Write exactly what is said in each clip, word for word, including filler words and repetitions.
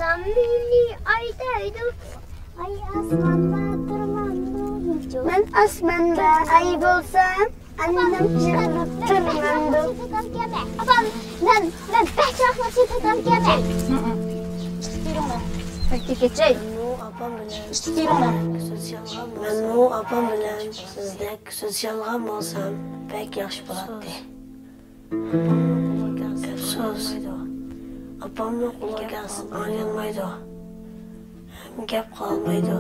mini aydaydı. Ay asmanda durmam durmam. Ben asmanda ay bulsam annem çıkarıp durmam. Babam ben ben beş yaşında çıkarıp gelmem. Peki geçeyim. Ben o apam bilen sizdek söz yalğan olsam pek yaxşı bo'ladi. Afsus. Apamni qulog'asi anglamaydi. Gap qolmaydi.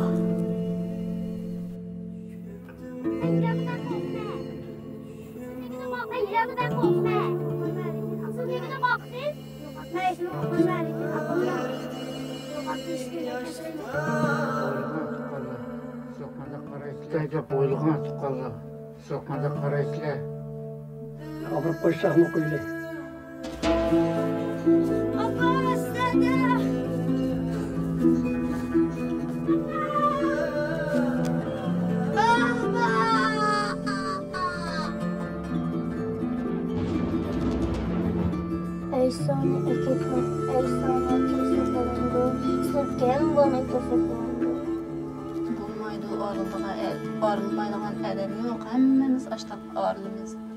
So'qmada qaraysizlar, bo'ylig'ini tuqqanlar. So'qmada qaraysizlar. Qapirib qo'yishaqmi qo'ydi. Apa aslada. Baba. Eysani ekipman, eysani kesildi. Sırken bana kesildi. Bulmaydı, arıldığa el, arılmaydıgan adam yok. Hemmemiz açtık arılımız.